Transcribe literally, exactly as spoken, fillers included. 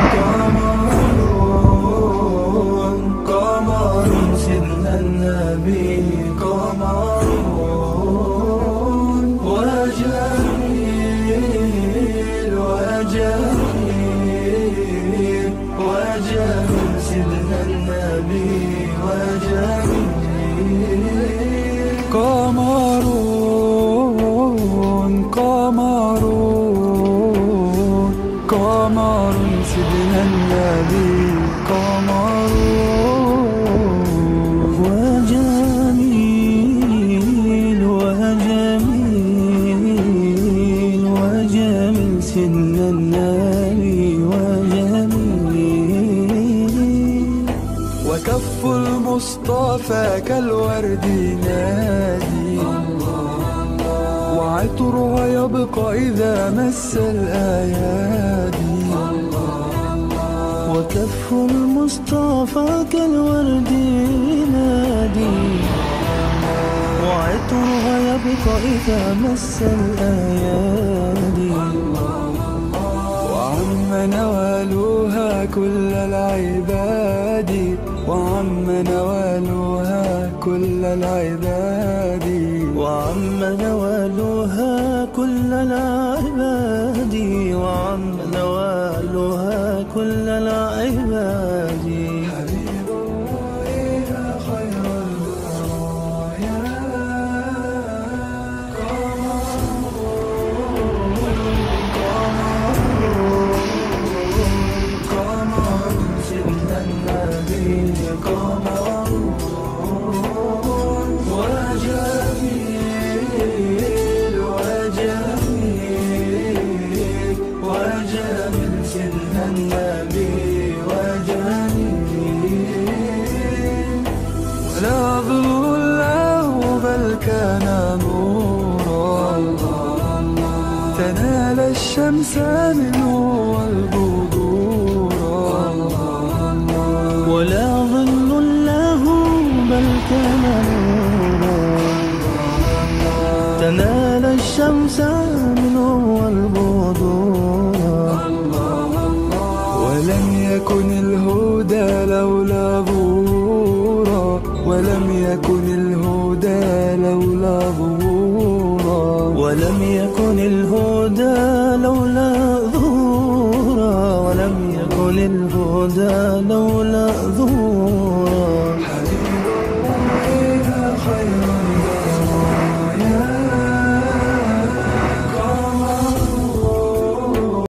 قمر قمر سيدنا النبي قمر وجميل وجميل وجميل سيدنا النبي وجميل قمر قمر قمر سيدنا النبي قمر وجميل وجميل وجميل سيدنا النبي وجميل وكف المصطفى كالورد نادي وعطرها يبقى إذا مس الأيادي وكف المصطفى كالورد نادي وعطرها يبقى إذا مس الأيادي وعم نوالها كل العباد وعم نوالها كل العباد وعم نوالها كل العباد وعم نوالها كل العباد حبيب الله يا خير البرايا قمر سيدنا النبي قمر وجميل وجميل وجميل سيدنا النبي وجميل ولا ظل له بل كان نورا تنال الشمس منه والبدورا ولا ظل له بل كان نورا تنال الشمس منه والبدورا ولم يكن الهدى لولا ظهورا ولم يكن الهدى لولا ظهورا ولم